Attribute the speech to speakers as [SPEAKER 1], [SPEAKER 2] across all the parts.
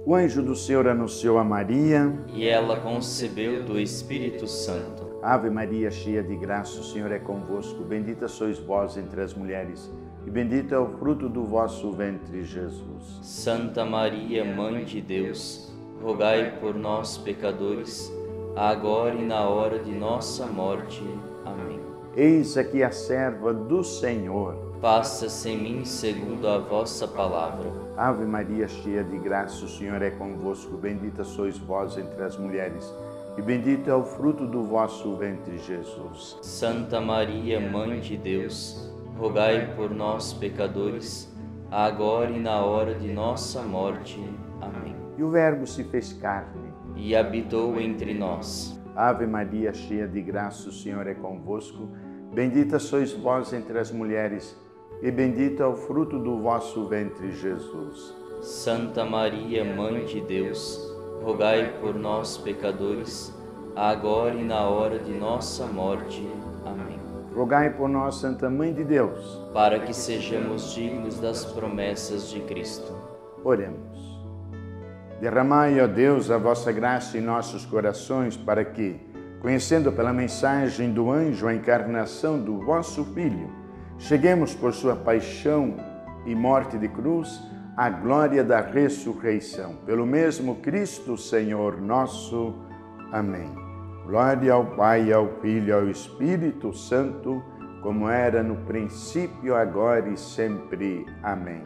[SPEAKER 1] O anjo do Senhor anunciou a Maria,
[SPEAKER 2] e ela concebeu do Espírito Santo.
[SPEAKER 1] Ave Maria, cheia de graça, o Senhor é convosco. Bendita sois vós entre as mulheres, e bendito é o fruto do vosso ventre, Jesus.
[SPEAKER 2] Santa Maria, Mãe de Deus, rogai por nós, pecadores, agora e na hora de nossa morte. Amém.
[SPEAKER 1] Eis aqui a serva do Senhor.
[SPEAKER 2] Faça-se em mim segundo a vossa palavra.
[SPEAKER 1] Ave Maria, cheia de graça, o Senhor é convosco. Bendita sois vós entre as mulheres, e bendito é o fruto do vosso ventre, Jesus.
[SPEAKER 2] Santa Maria, Mãe de Deus, rogai por nós, pecadores, agora e na hora de nossa morte. Amém.
[SPEAKER 1] E o Verbo se fez carne
[SPEAKER 2] e habitou entre nós.
[SPEAKER 1] Ave Maria, cheia de graça, o Senhor é convosco. Bendita sois vós entre as mulheres, e bendito é o fruto do vosso ventre, Jesus.
[SPEAKER 2] Santa Maria, Mãe de Deus, rogai por nós, pecadores, agora e na hora de nossa morte. Amém.
[SPEAKER 1] Rogai por nós, Santa Mãe de Deus,
[SPEAKER 2] para que sejamos dignos das promessas de Cristo.
[SPEAKER 1] Oremos. Derramai, ó Deus, a vossa graça em nossos corações, para que, conhecendo pela mensagem do anjo a encarnação do vosso Filho, cheguemos por sua paixão e morte de cruz à glória da ressurreição. Pelo mesmo Cristo, Senhor nosso. Amém. Glória ao Pai, ao Filho e ao Espírito Santo, como era no princípio, agora e sempre. Amém.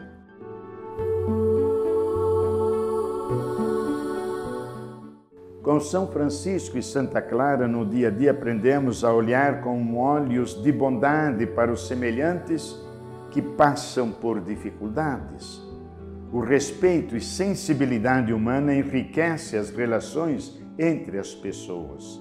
[SPEAKER 1] Com São Francisco e Santa Clara, no dia a dia, aprendemos a olhar com olhos de bondade para os semelhantes que passam por dificuldades. O respeito e sensibilidade humana enriquece as relações entre as pessoas.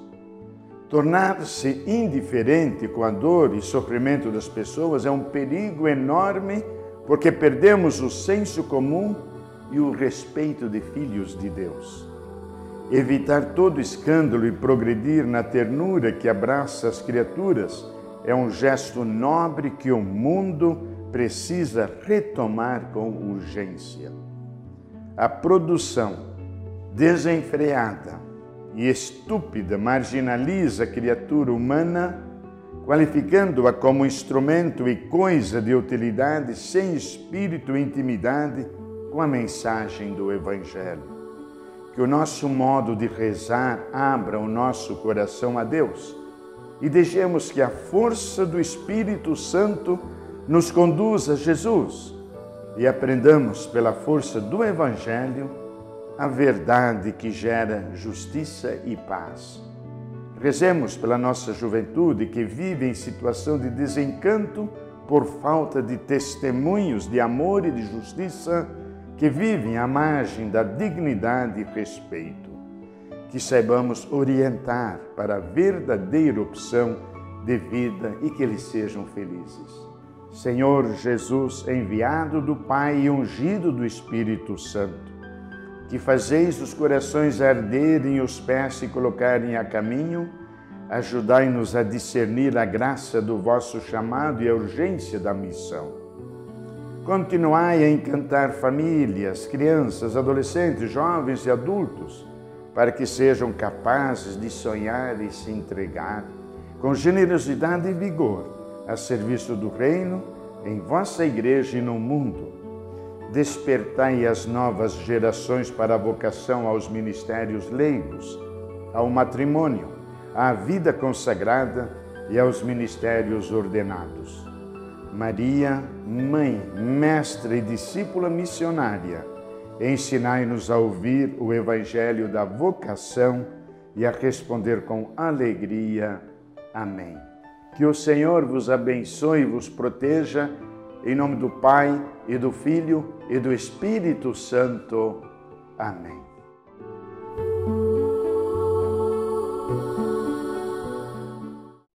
[SPEAKER 1] Tornar-se indiferente com a dor e sofrimento das pessoas é um perigo enorme, porque perdemos o senso comum e o respeito de filhos de Deus. Evitar todo escândalo e progredir na ternura que abraça as criaturas é um gesto nobre que o mundo precisa retomar com urgência. A produção desenfreada e estúpida marginaliza a criatura humana, qualificando-a como instrumento e coisa de utilidade sem espírito e intimidade com a mensagem do Evangelho. Que o nosso modo de rezar abra o nosso coração a Deus e deixemos que a força do Espírito Santo nos conduza a Jesus e aprendamos pela força do Evangelho a verdade que gera justiça e paz. Rezemos pela nossa juventude que vive em situação de desencanto por falta de testemunhos de amor e de justiça, que vivem à margem da dignidade e respeito. Que saibamos orientar para a verdadeira opção de vida e que eles sejam felizes. Senhor Jesus, enviado do Pai e ungido do Espírito Santo, que fazeis os corações arderem e os pés se colocarem a caminho, ajudai-nos a discernir a graça do vosso chamado e a urgência da missão. Continuai a encantar famílias, crianças, adolescentes, jovens e adultos, para que sejam capazes de sonhar e se entregar com generosidade e vigor a serviço do reino, em vossa igreja e no mundo. Despertai as novas gerações para a vocação aos ministérios leigos, ao matrimônio, à vida consagrada e aos ministérios ordenados. Maria, Mãe, Mestra e Discípula missionária, ensinai-nos a ouvir o Evangelho da vocação e a responder com alegria. Amém. Que o Senhor vos abençoe e vos proteja, em nome do Pai, e do Filho, e do Espírito Santo. Amém.